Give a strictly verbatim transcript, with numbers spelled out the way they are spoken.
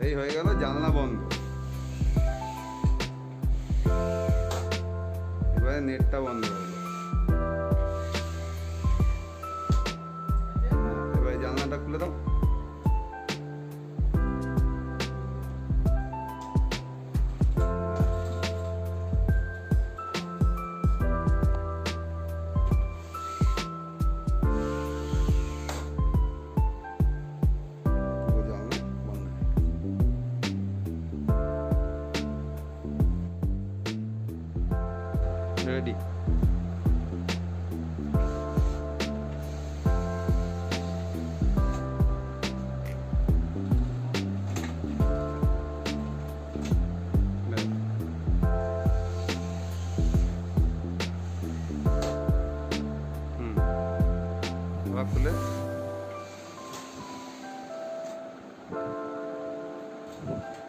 এই হয়ে গেল জানলা বন্ধ। এবারে নেটটা বন্ধ হলো। এবারে জানলাটা খুলে দাও। रेडी। हम्म खुले